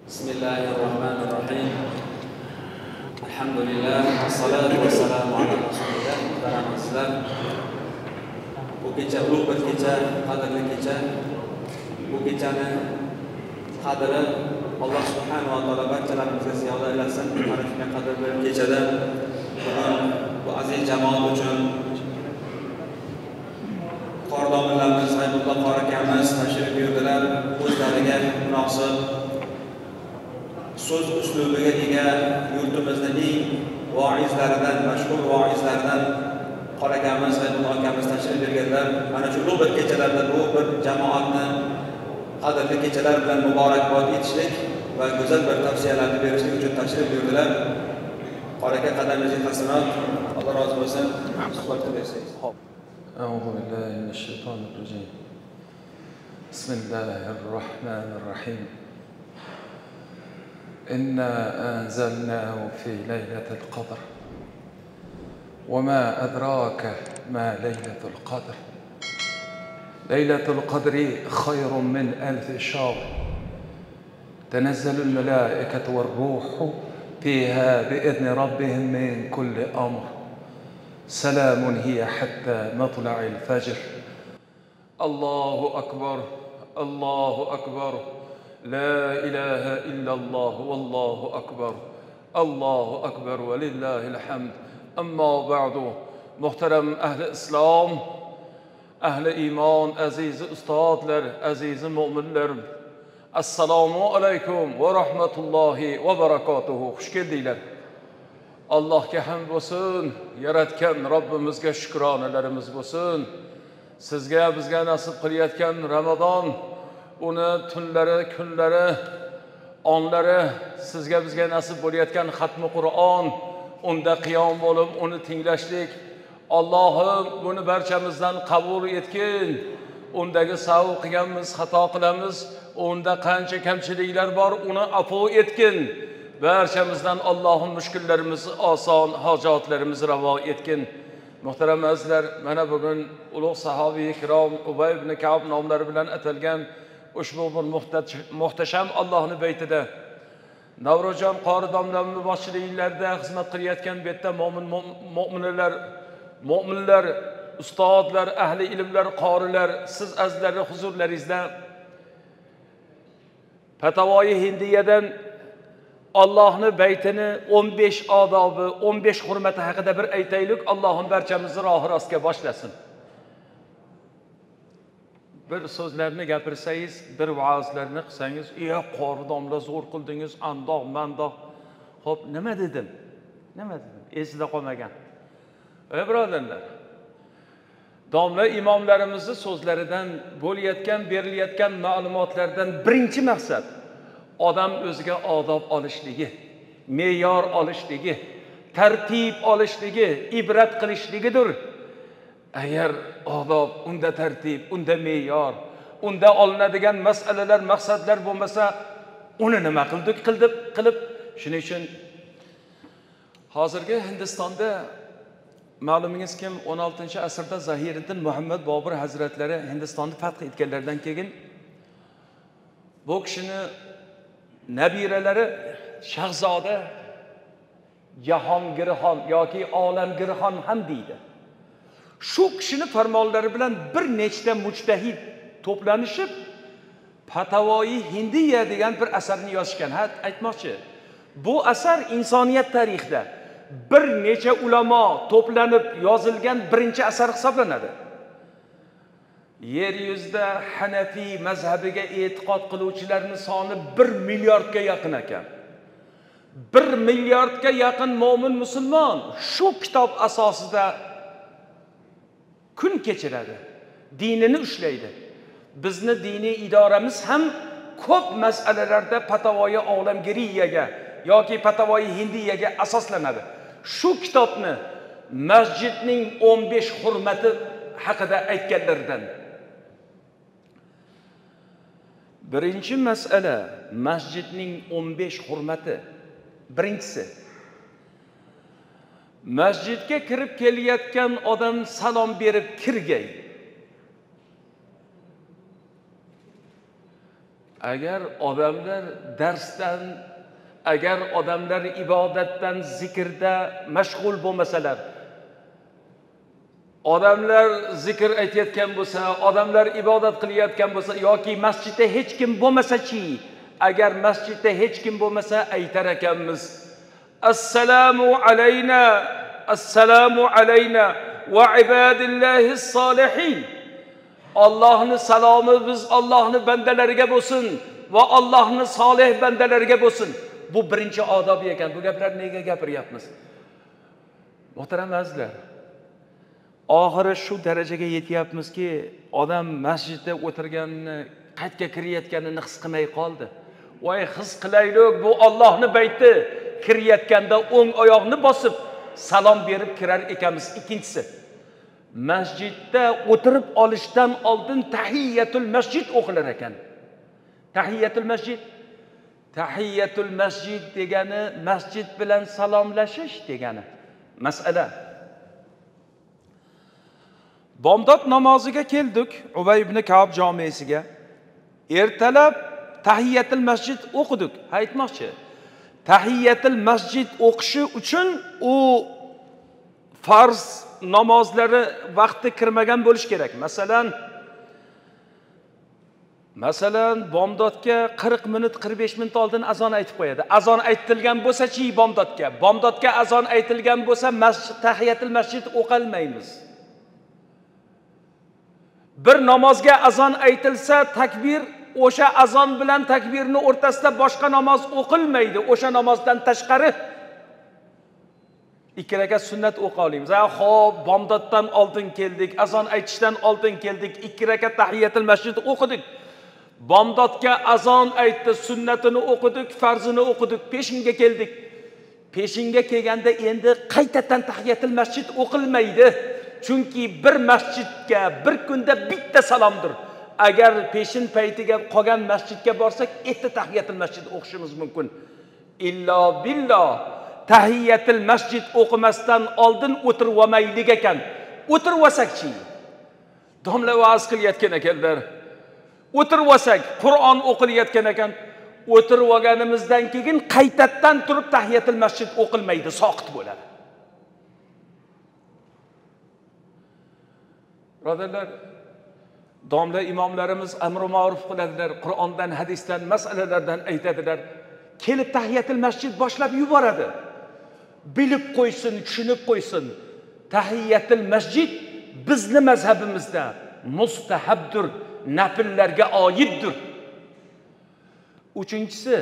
Bismillahirrahmanirrahim. Alhamdulillah, wassalatu wassalamu ala rasulillah. Muhtaramlar, bu kecha ulug' bir kecha, qadrli kecha. Bu kechani qadri Alloh subhanahu va taolo barchalarimizga ziyoda aylasin. Mana shunday qadrli bir kechada bu aziz jamoat uchun qordonlarimiz, Saydulloh qori akamiz tashrif buyurdilar. O'zlariga munosib so'z uslubiga ega yurtimizning eng voizlaridan, mashhur voizlaridan qori akamiz, Saydulloh akamiz tashrif buyurganlar. Mana shu ulug' bir kechalarda bu bir jamoatni qadrli kechalar bilan muborakbod etishlik va go'zal bir tavsiyalarni berishlik uchun tashrif buyurdilar. Qori aka qadamingizga hasanat, Alloh rozi bo'lsin. Suhbatga bersangiz. Xo'p. أعوذ بالله من الشيطان الرجيم. بسم الله الرحمن الرحيم. إنا أنزلناه في ليلة القدر وما أدراك ما ليلة القدر. ليلة القدر خير من 1000 شهر. تنزل الملائكة والروح فيها بإذن ربهم من كل أمر. سلام هي حتى مطلع الفجر. الله أكبر، الله أكبر، لا إله إلا الله والله أكبر، الله أكبر ولله الحمد. أما بعد، محترم أهل الإسلام، أهل إيمان، عزيز أستاذler, عزيز مؤمنler, Assalamu aleykum ve rahmetullahi ve berekatuhu. Hoş geldiyler. Allah'a hamd olsun, yaratgan Rabbimizga shukronalarimiz bo'lsin. Sizga, bizga nasib qilayotgan Ramazon, uni tunlari, kunlari, onlari, sizga, bizga nasib bo'layotgan xatmi Qur'on, unda qiyom bo'lib, uni tinglashlik. Allohim buni barchamizdan qabul etgin. Undagi savol qilganmiz, xato qilamiz, unda qancha kamchiliklar bor, uni afv etgin. Barchamizdan Allohim mushkullarimizni oson, hojatlarimizni ravo etgin. Muhtaram azizlar, mana bugun ulug' sahobiy ikrom Ubay ibn Ka'b nomlari bilan atalgan ushbu bir muhtasham Allohning baytida Navro'jon qori domlamning boshchiliklarida xizmat qilayotgan bu yerda mu'minlar, ustozlar, ahli ilmlar, qorilar, siz azizlarning huzurlaringizda Fatavoyi Hindiyadan Allah'ın baytini 15 adabı, 15 hürmeti haqida bir aytaylik. Allah'ın barchamizni rohi rostga boshlasın. Bir so'zlarni gapirsangiz, bir va'zlarni qilsangiz, qori domla zo'r qildingiz, andoq, mandoq. Xo'p, nima dedim? Esida qolmagan. Birodarlar, domla imomlarimizni so'zlaridan bo'layotgan, berilayotgan ma'lumotlardan birinchi maqsad odam o'ziga odob olishligi, me'yor olishligi, tartib olishligi, ibrat qilishligidir. Agar odob, unda tartib, unda me'yor, unda olinadigan masalalar, maqsadlar bo'lmasa, uni nima qilib, shuning uchun hozirgi Hindistonda ma'lumingiz kim 16-asrda Zahiriddin Muhammad Bobur hazratlari Hindistonni fath etganlardan keyin bu kishini nabiralari Shahzoda Jahongirxon yoki Olamgirxon ham deydi. Shu kishini farmonlari bilan bir nechta mujtahid to'planishib Fatavoyi Hindiya degan bir asarni yozishgan. Aytmoqchi, bu asar insoniyat tarixida bir necha ulamo to'planib yozilgan birinchi asar hisoblanadi. Yer yuzida Hanafi mazhabiga e'tiqod qiluvchilarning soni 1 milliardga yaqin ekan. 1 milliardga yaqin mo'min musulmon shu kitob asosida kun kechiradi, dinini ushlaydi. Bizni diniy idoramiz ham ko'p masalalarda Fatavoyi Olamgiriyaga yoki Fatavoyi Hindiyaga asoslanadi. Shu kitobni masjidning 15 hurmati haqida aytganlardan. Birinchi masala masjidning 15 hurmati. Birinchisi, masjidga kirib kelayotgan odam salom berib kirgay. agar odamlar darsdan, agar odamlar ibodatdan, zikrda mashg'ul bo'lmasalar, odamlar zikr aytayotgan bo'lsa, odamlar ibodat qilayotgan bo'lsa yoki masjidda hech kim bo'lmasa-chi, agar masjidda hech kim bo'lmasa aytar ekanmiz: assalomu alayna va ibadillahis solihin. Allohning salomi biz Allohning bandalariga bo'lsin va Allohning solih bandalariga bo'lsin. Bu birinchi odob ekan. Bu gaplarni nega gapiryapmiz? Muhtaram azizlar, oxiri shu darajaga yetyapmizki, odam masjidda o'tirganini, qaytga kirayotganini his qilmay qoldi. Voy, his qilaylik, bu Allohning bayti. Kirayotganda o'ng oyoqni bosib salom berib kirar ekanmiz. Ikkinchisi, masjidda o'tirib olishdan oldin tahiyyatul masjid o'qilar ekan. Tahiyyatul masjid degani masjid bilan salomlashish degani. Masala. Bomdod namoziga keldik, Ubay ibn Ka'b jomesiga. Ertalab tahiyyatul masjid o'qidik. Aytmoqchi, tahiyyatul masjid o'qishi uchun u farz namozlari vaqti kirmagan bo'lish kerak. Masalan, bomdodga 40 minut, 45 minut oldin azon aytib qo'yadi. Azon aytilgan bo'lsa-chi bomdodga azon aytilgan bo'lsa, tahiyyatul masjid o'qilmaymiz. Bir namozga azon aytilsa, takbir, o'sha azon bilan takbirni o'rtasida boshqa namoz o'qilmaydi. O'sha namozdan tashqari 2 rakat sunnat o'qiy olamiz. Xo'p, bomdoddan oldin keldik, azon aytishdan oldin keldik, 2 rakat tahiyyatul masjid o'qidik. Bomdodga azon aytdi, sunnatini o'qidik, farzini o'qidik, peshinga keldik. Peshinga kelganda endi qaytadan tahiyyatul masjid o'qilmaydi. Chunki bir masjidga bir kunda bitta salomdir. Agar peshin paytiga qolgan masjidga borsak, etti tahiyyatul masjid o'qishimiz mumkin. Illo billah, tahiyyatul masjid o'qimasdan oldin o'tirib olmaylik ekan. O'tirib olsak-chi? Domla va'z qilayotgan ekanlar. O'tirib olsak, Qur'on o'qilayotgan ekan. O'tirib olganimizdan keyin qaytadan turib tahiyyatul masjid o'qilmaydi, soqit bo'ladi. Birodarlar, domla imomlarimiz amr-u ma'ruf qiladilar, Qur'ondan, hadisdan, masalalardan aytadilar. Kelib tahiyyatul masjid boshlab yuboradi. Bilib qo'ysin, tushunib qo'ysin. Tahiyyatul masjid bizning mazhabimizda mustahabdir, nafillarga oiddir. Uchinchisi,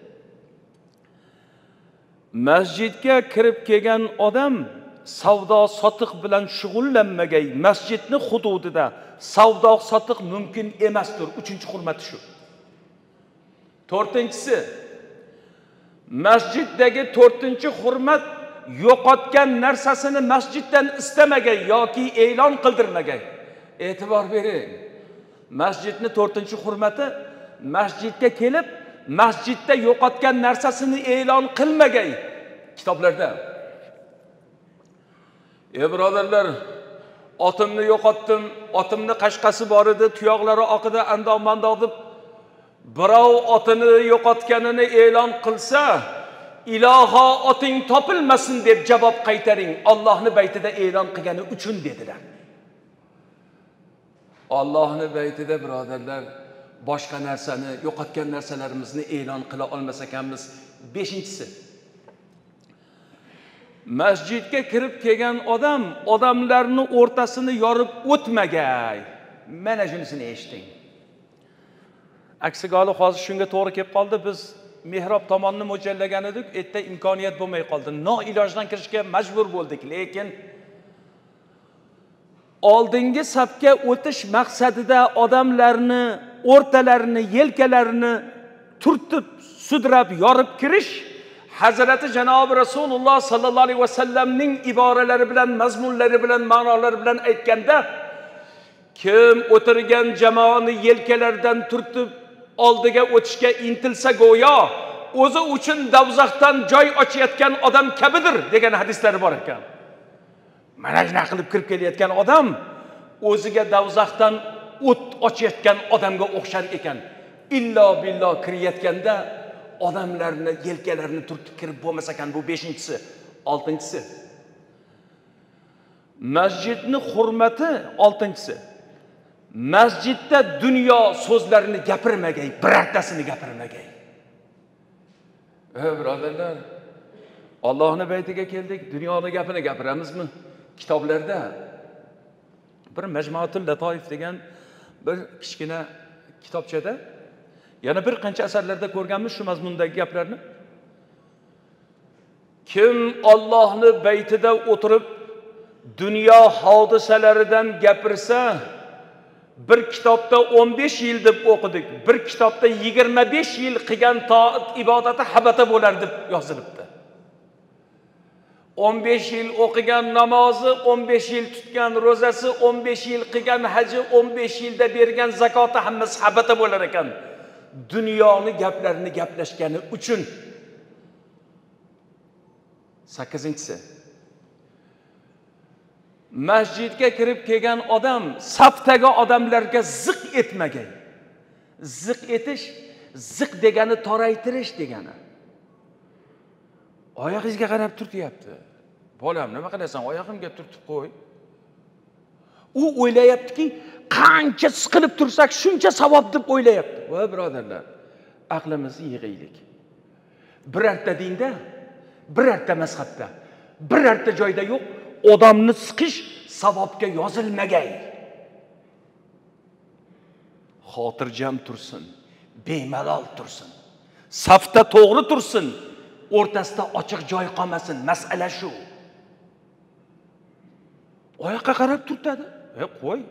masjidga kirib kelgan odam savdo sotiq bilan shug'ullanmagay, masjidni hududida savdo sotiq mumkin emasdir. Uchinchi hurmati shu. To'rtinchisi, masjiddagi to'rtinchi hurmat yo'qotgan narsasini masjiddan istamagay yoki e'lon qildirmagay. E'tibor bering. Masjidni to'rtinchi hurmati masjidga kelib, masjidda yo'qotgan narsasini e'lon qilmagay. Kitoblarda birodarlar, otimni yo'qotdim, otimni qashqasi bor edi, tuyoqlari oqida andoq-mandoq deb birov otini yo'qotganini e'lon qilsa, iloho oting topilmasin deb javob qaytaring. Allohning baytida e'lon qilgani uchun dedilar. Allohning baytida birodarlar, boshqa narsani, yo'qotgan narsalarimizni e'lon qila olmas ekanmiz. Beshinchisi, masjidga kirib kelgan odam odamlarning o'rtasini yorib o'tmagay. Mana shunisini eshiting. Aksiga olib hozir shunga to'g'ri kelib qoldi. Biz mehrob tomonni mo'ljallagan edik, erta imkoniyat bo'lmay qoldi. Noilojdan kirishga majbur bo'ldik, lekin oldingi safga o'tish maqsadida odamlarni o'rtalarini, yelkalarini turtib, sudrab, yorib kirish Hazrati Janobi Rasululloh sallallohu alayhi vasallamning iboralari bilan, mazmunlari bilan, ma'nolari bilan aytganda, kim o'tirgan jamoani yelkalaridan turtib oldiga o'tishga intilsa go'yo o'zi uchun davzaxdan joy ochayotgan odam kabidir degan hadislari bor ekan. Mana shuna qilib kirib kelayotgan odam o'ziga davzaxdan o't ochayotgan odamga o'xshar ekan. illo billo kirayotganda odamlarni yelkalarini turtib kirib bo'lmas ekan. Bu 5-si. 6-si. Masjidni hurmati 6-si. Masjidda dunyo so'zlarini gapirmagay, birortasini gapirmagay. Birodarlar, Allohning baytiga keldik, dunyoning gapini gapiramizmi? Kitoblarda bir Majmuatul Latoif degan bir kichkina kitobchada yana bir qancha asarlarda ko'rganmiz shu mazmundagi gaplarni. Kim Allohning baytida o'tirib dunyo hodisalaridan gapirsa, bir kitobda 15 yil deb o'qidik, bir kitobda 25 yil qilgan toat ibodati habata bo'lar deb yozilibdi. 15 yil o'qigan namozi, 15 yil tutgan ro'zasi, 15 yil qilgan haji, 15 yilda bergan zakoti hammasi habata bo'lar ekan. Dunyoni gaplarini gaplashgani uchun. 8-si. Masjidga kirib kelgan odam safdagi odamlarga ziq etmagay. Ziq etish, ziq degani toraytirish degani. Oyog'ingizga qarab turtiyapti. Bolam, nima qilasan? Oyog'imga turtib qo'y. U o'ylayaptiki, qancha siqilib tursak, shuncha savob deb o'ylayapti. Voy birodarlar, aqlimizni yig'aylik. Birorta dinda, birorta mazhabda, birorta joyda yo'q, odamni siqish savobga yozilmagay. Xotirjam tursin, bemalol tursin. Safda to'g'ri tursin, o'rtasida ochiq joy qolmasin. Masala shu. Oyoqqa qarab turtadi. Qo'y.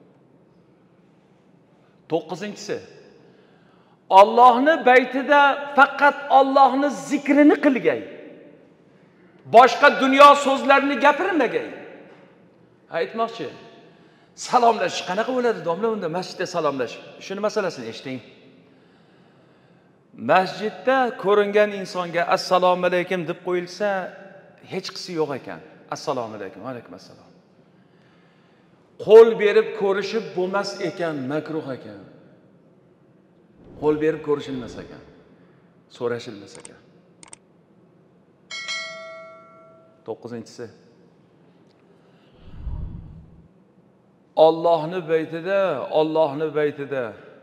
9-si. Allohning baytida faqat Allohning zikrini qilgay. Boshqa dunyo so'zlarini gapirmagay. Aytmoqchi. Salomlashish qanaqa bo'ladi? Domla unda masjidda salomlash. Shuni masalasini eshiting. Masjidda ko'ringan insonga assalomu alaykum deb qo'yilsa, hech qisi yo'q ekan. Assalomu alaykum, alaykum assalom. Qo'l berib ko'rishib bo'lmas ekan, makruh ekan. Qo'l berib ko'rishilmas ekan. So'rashilmas ekan. 9-si. Allohning baytida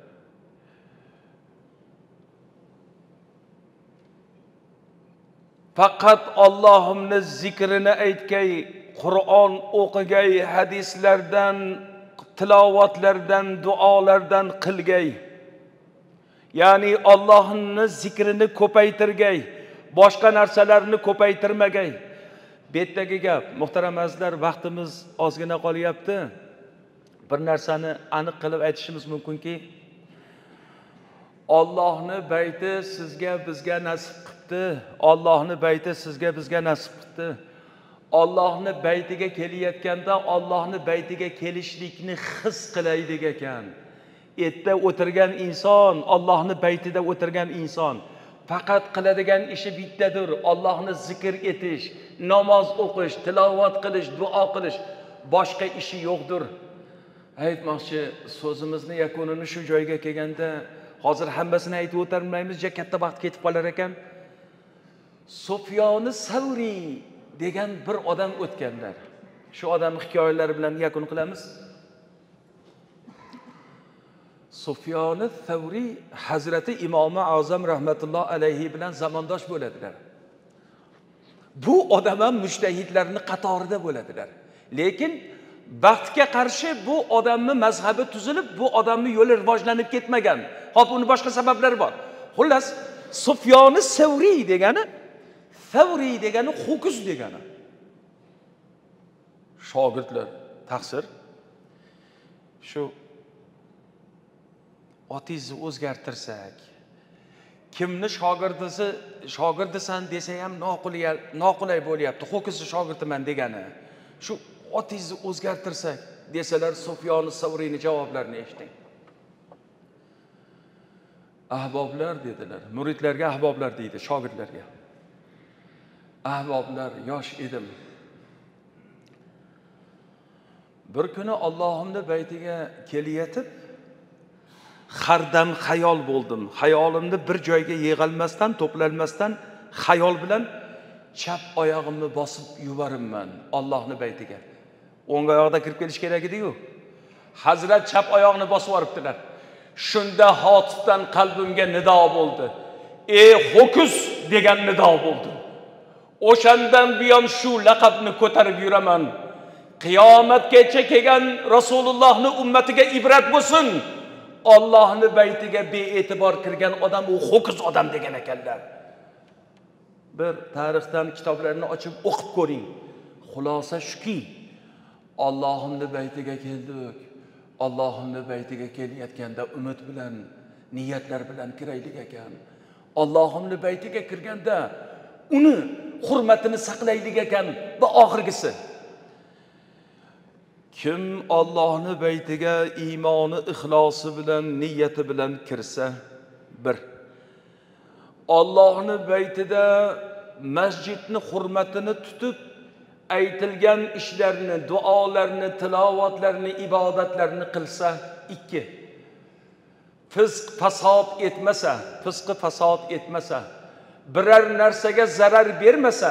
faqat Allohning zikrini aytgay, Qur'on o'qigay, hadislardan, tilovatlardan, duolardan qilgay. Ya'ni Allohning zikrini ko'paytirgay, boshqa narsalarni ko'paytirmagay. Bu yerdagi gap, muhtaram azizlar, vaqtimiz ozgina qolyapti. Bir narsani aniq qilib aytishimiz mumkinki, Allohning bayti sizga bizga nasib qildi. Allohning bayti sizga bizga nasib qildi. Allohning baytiga kelayotganda Allohning baytiga kelishlikni his qilaylik ekan. Erta o'tirgan inson, Allohning baytida o'tirgan inson faqat qiladigan ishi bittadir. Allohni zikr etish, namoz o'qish, tilovat qilish, duo qilish. Boshqa ishi yo'qdir. Aytmoqchi, so'zimizni yakunini shu joyga kelganda, hozir hammasini aytib o'tirmaymiz, katta vaqt ketib qolar ekan. Sufyon Savri degan bir odam o'tganlar. Shu odamning hikoyalari bilan yakun qilamiz. Sufyon Savri Hazrati Imom Azam rahmatulloh alayhi bilan zamondosh bo'ladilar. Bu odam ham mujtahidlarning qatorida bo'ladilar. Lekin vaqtga qarshi bu odamning mazhabi tuzilib, bu odamning yo'li rivojlanib ketmagan. Hop, uni boshqa sabablari bor. Xullas, Sufyon Savri degani ho'kiz degani. Shogirdlar taqsir. Shu otingizni o'zgartirsak, kimni shogirdisan desa ham noqulay bo'lyapti. Ho'kizni shogirdiman degani. Shu otingizni o'zgartirsak desalar, Sufyon Savriyning javoblarini eshiting. Ahboblar dedilar. Muridlarga ahboblar deydi, shogirdlarga. Ahboblar, yosh edim. Bir kuni Allohning baytiga keliyatib, Hardam xayol bo'ldim. Xayolimni bir joyga yig'ilmasdan, to'planmasdan xayol bilan chap oyog'imni bosib yuborimman Allohning baytiga. O'ng oyoqda kirib kelish kerak edi-ku. Hazrat chap oyoqni bosib yuboribdilar. Shunda Hotifdan qalbimga nido bo'ldi. Ey ho'kiz degan nido bo'ldi. O'shandan buyon shu laqabni ko'tarib yuraman. Qiyomatgacha kelgan Rasulullohning ummatiga ibrat bo'lsin. Allohning baytiga bee'tibor kirgan odam u ho'kiz odam degan ekanlar. Bir tarixdan kitoblarni ochib o'qib ko'ring. Xulosa shuki, Allohning baytiga keldik. Allohning baytiga kelayotganda umid bilan, niyatlar bilan kiraylik ekan. Allohning baytiga kirganda uni hurmatini saqlaylik ekan va oxirgisi. Kim Allohning baytiga iymoni, ixlosi bilan, niyati bilan kirsa, bir Allohning baytida masjidni hurmatini tutib, aytilgan ishlarni, duolarni, tilovatlarni, ibodatlarni qilsa, 2 fisq fasod etmasa, biror narsaga zarar bermasa,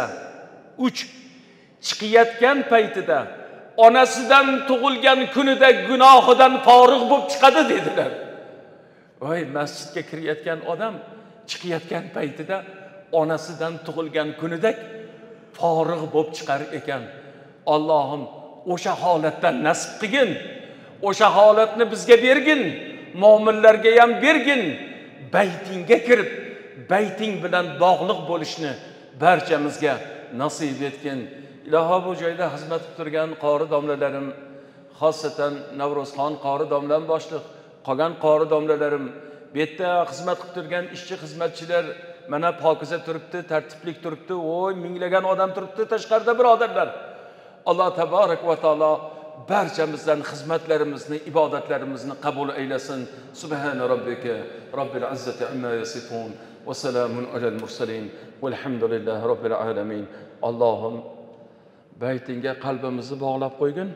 3 chiqayotgan paytida onasidan tug'ilgan kunida gunohidan forig' bo'lib chiqadi dedilar. Voy, masjidga kirayotgan odam chiqayotgan paytida onasidan tug'ilgan kunidek forig' bo'lib chiqar ekan. Allohim o'sha holatdan nasib qilgin. O'sha holatni bizga bergin. Mo'minlarga ham bergin. Baytingga kirib, bayting bilan bog'liq bo'lishni barchamizga nasib etgin. Iloho, bu joyda xizmat qilib turgan qori domlalarim, xosatan Navruzxon qori domlam boshliq, qolgan qori domlalarim, bu yerda xizmat qilib turgan ishchi xizmatchilar mana pokiza turibdi, tartiblik turibdi, voy minglagan odam turibdi tashqarida birodarlar. Alloh taborak va taolo barchamizdan xizmatlarimizni, ibodatlarimizni qabul aylasin. Subhana robbika robbil izzati amma yasifun va salamun alal mursalin valhamdulillahi robbil alamin. Allohim baytingga qalbimizni bog'lab qo'ygin.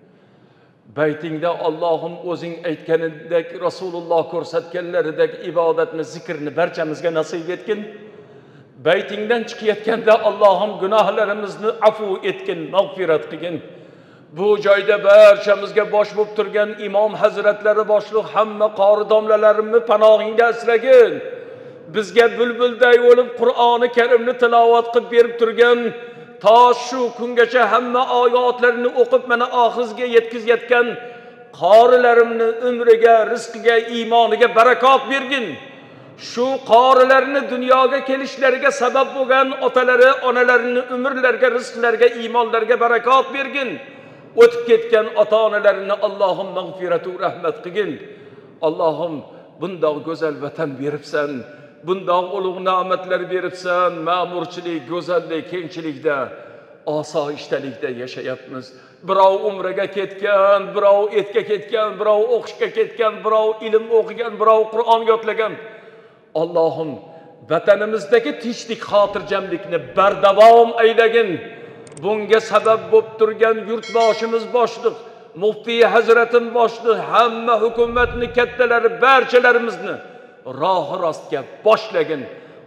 Baytingda Allohim o'zing aytganidek, Rasululloh ko'rsatganlaridek ibodatni, zikrni barchamizga nasib etgin. Baytingdan chiqayotganda Allohim gunohlarimizni afv etgin, mag'firat qilgin. Bu joyda barchamizga bosh bo'lib turgan imom hazratlari boshliq hamma qori domlalarimni panohingda asragin. Bizga bulbulday bo'lib Qur'oni Karimni tilovat qilib berib turgan, ta shu kungacha hamma oyatlarni o'qib mana oxirga yetkazayotgan qorilarimni umriga, rizqiga, iymoniga barakot bergin. Shu qorilarni dunyoga kelishlariga sabab bo'lgan otalari, onalarini umrlarga, rizqlarga, iymonlarga barakot bergin. O'tib ketgan ota-onalarini Allohim mag'firatu rahmat qilgin. Allohim bundoq go'zal vatan beribsan, bundoq ulug' ne'matlar beribsan, ma'murchilik, go'zallik, kengchilikda, osoyishtalikda yashayapmiz. Birov umraga ketgan, birov etga ketgan, birov o'qishga ketgan, birov ilm o'qigan, birov Qur'on yodlagan. Allohim vatanimizdagi tinchlik, xotirjamlikni bardavom aylagin. Bunga sabab bo'lib turgan yurtboshimiz boshliq, muftiy hazratim boshliq, hamma hukumatni kattalari barchalarimizni rohi rostga boshlagin.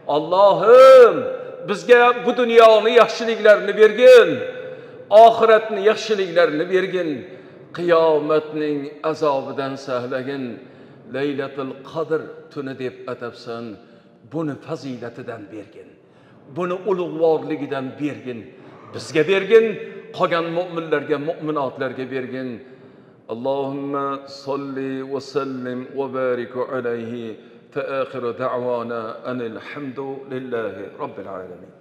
Allohim bizga bu dunyoni yaxshiliklarini bergin, oxiratni yaxshiliklarini bergin, qiyomatning azobidan saqlagin. Laylatul Qadr tuni deb atabsan, buni fazilatidan bergin, buni ulug'vorligidan bergin, bizga bergin, qolgan mu'minlarga, mu'minotlarga bergin. Allohumma solli va sallim va barik alayhi. فآخر دعوانا أن الحمد لله رب العالمين.